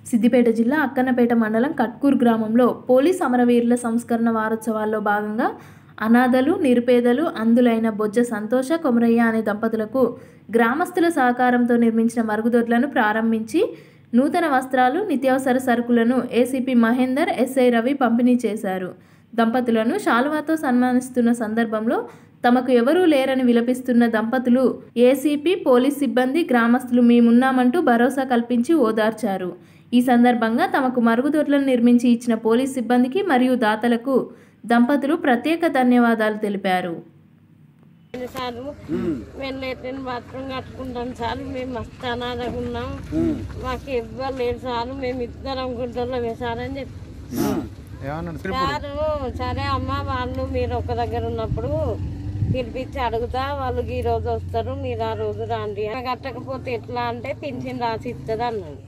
సిద్దిపేట జిల్లా అక్కన్నపేట మండలం కట్కూర్ గ్రామంలో పోలీస్ అమరవీరుల సంస్కరణ వారోత్సవాల్లో భాగంగా అనాథలు, నిరుపేదలు, అందులైన బొజ్జ సంతోష, కొమరయ్య అనే దంపతులకు గ్రామస్తుల సహకారంతో నిర్మించిన మరుగుదొడ్లను ప్రారంభించి నూతన వస్త్రాలు, నిత్యావసర సరుకులను ఏసీపీ మహేందర్, ఎస్ఐ రవి పంపిణీ చేశారు. దంపతులను శాలువాతో సన్మానిస్తున్న సందర్భంలో తమకు ఎవరూ లేరని విలపిస్తున్న దంపతులు ఏసీపీ, పోలీస్ సిబ్బంది, గ్రామస్తులు మేమున్నామంటూ భరోసా కల్పించి ఓదార్చారు. ఈ సందర్భంగా తమకు మరుగుదొడ్లను నిర్మించి ఇచ్చిన పోలీస్ సిబ్బందికి మరియు దాతలకు దంపతులు ప్రత్యేక ధన్యవాదాలు తెలిపారు. మేము లేట్రిన్ బాత్రూమ్ కట్టుకుంటాం సార్, మేము మస్తు అనాథగా ఉన్నాం, మాకు ఎవ్వరు లేదు సార్, మేము ఇద్దరం గుడ్డలో సార్ అని చెప్పి సారు సరే అమ్మ వాళ్ళు మీరు ఒక దగ్గర ఉన్నప్పుడు పిలిపించి అడుగుతా, వాళ్ళు ఈ రోజు వస్తారు, మీరు ఆ రోజు రాండి, కట్టకపోతే ఎట్లా అంటే పింఛన్ రాసి ఇస్తుంది అన్నాడు.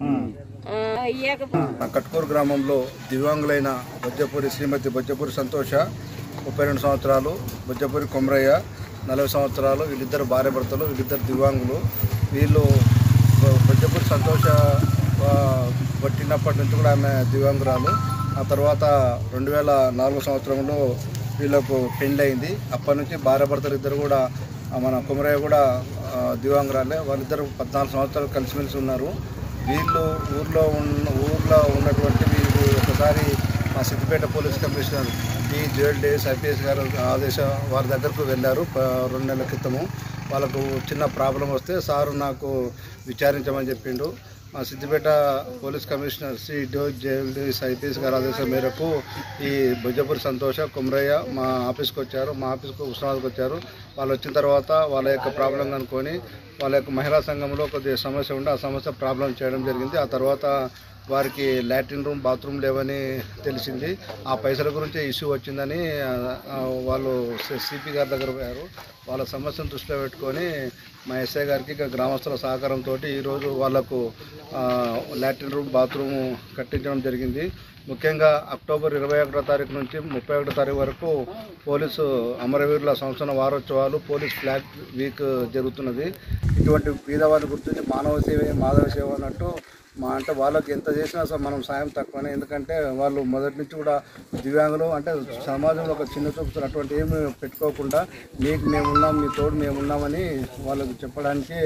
కట్కూరు గ్రామంలో దివ్యాంగులైన శ్రీమతి బొజ్జపూరి సంతోష 32 సంవత్సరాలు, బొజ్జపూరి కొమరయ్య 40 సంవత్సరాలు, వీళ్ళిద్దరు భార్య భర్తలు, వీళ్ళిద్దరు దివ్యాంగులు. వీళ్ళు బొజ్జపూరి సంతోష పట్టినప్పటి నుంచి కూడా ఆమె దివ్యాంగురాలు. ఆ తర్వాత 2004 సంవత్సరంలో వీళ్ళకు పెళ్ళయింది. అప్పటి నుంచి భార్య భర్తలు ఇద్దరు కూడా, మన కొమరయ్య కూడా దివ్యాంగురాలే. వాళ్ళిద్దరు 14 సంవత్సరాలు కలిసిమెలిసి ఉన్నారు. వీళ్ళు ఊర్లో ఉన్నటువంటి వీళ్ళు ఒకసారి మా సిద్దిపేట పోలీస్ కమిషనర్ ఈ జేఎల్ డేస్ ఐపీఎస్ గారు వారి దగ్గరకు వెళ్ళారు 2 నెలల క్రితము. వాళ్ళకు చిన్న ప్రాబ్లం వస్తే సారు నాకు విచారించమని చెప్పిండు. మా Siddipet police commissioner Shri Joel Davis IPS గారి ఆదేశం మేరకు ఈ బొజ్జపూరి సంతోష, కొమరయ్య మా ఆఫీస్కి వచ్చారు. మా ఆఫీస్కు ఉస్మానాబాద్కి వచ్చారు. వాళ్ళు వచ్చిన తర్వాత వాళ్ళ యొక్క ప్రాబ్లం కనుక్కొని వాళ్ళ యొక్క మహిళా సంఘంలో కొద్దిగా సమస్య ఉంటే ఆ సమస్య ప్రాబ్లం చేయడం జరిగింది. ఆ తర్వాత వారికి లాట్రిన్ రూమ్, బాత్రూమ్ లేవని తెలిసింది. ఆ పైసల గురించి ఇష్యూ వచ్చిందని వాళ్ళు సిపి గారి దగ్గర పోయారు. వాళ్ళ సమస్యను దృష్టిలో పెట్టుకొని మా ఎస్ఐ గారికి గ్రామస్తుల సహకారంతో ఈరోజు వాళ్లకు లాట్రిన్ రూమ్, బాత్రూమ్ కట్టించడం జరిగింది. ముఖ్యంగా అక్టోబర్ 21వ తారీఖు నుంచి 31వ తారీఖు వరకు పోలీసు అమరవీరుల సంస్కరణ వారోత్సవాలు, పోలీస్ ఫ్లాగ్ వీక్ జరుగుతున్నది. ఇటువంటి పేదవాళ్ళని గుర్తించి మానవ సేవ మాధవ సేవ అన్నట్టు అంటే వాళ్ళకి ఎంత చేసినా అసలు మనం సాయం తక్కువనే. ఎందుకంటే వాళ్ళు మొదటి నుంచి కూడా దివ్యాంగులు అంటే సమాజంలో ఒక చిన్న చూపుతున్న అటువంటి ఏమి పెట్టుకోకుండా మీకు మేమున్నాం, మీ తోడు మేమున్నామని వాళ్ళకి చెప్పడానికి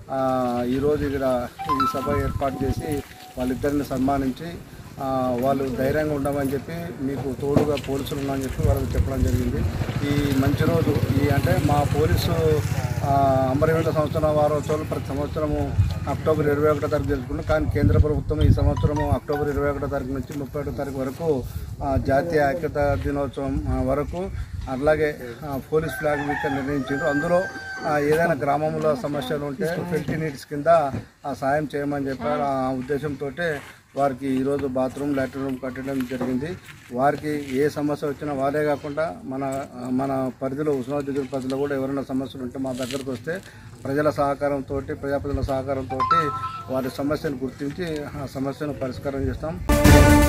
ఈరోజు ఇక్కడ ఈ సభ ఏర్పాటు చేసి వాళ్ళిద్దరిని సన్మానించి వాళ్ళు ధైర్యంగా ఉండమని చెప్పి మీకు తోడుగా పోలీసులు ఉన్నామని చెప్పి వాళ్ళకి చెప్పడం జరిగింది. ఈ మంచి రోజు అంటే మా పోలీసు అమరవీరుల సంస్కరణ వారోత్సవాలు ప్రతి సంవత్సరము అక్టోబర్ 21వ తారీఖు జరుపుకుంటాం. కానీ కేంద్ర ప్రభుత్వం ఈ సంవత్సరము అక్టోబర్ 21వ తారీఖు నుంచి 31వ తారీఖు వరకు జాతీయ ఐక్యతా దినోత్సవం వరకు అలాగే పోలీస్ ఫ్లాగ్ వీక్ నిర్ణయించారు. అందులో ఏదైనా గ్రామంలో సమస్యలు ఉంటే ఫెల్టీ నీడ్స్ కింద సాయం చేయమని చెప్పారు. ఆ ఉద్దేశంతో వారికి ఈరోజు బాత్రూమ్, లాట్రిన్ రూమ్ కట్టడం జరిగింది. వారికి ఏ సమస్య వచ్చినా వారే కాకుండా మన పరిధిలో ఉస్మానాబాద్ జిల్లా పరిధిలో కూడా ఎవరైనా సమస్యలు ఉంటే మా దగ్గరకు వస్తే ప్రజల సహకారంతో, ప్రజాప్రతినిధుల సహకారంతో వారి సమస్యను గుర్తించి ఆ సమస్యను పరిష్కారం చేస్తాం.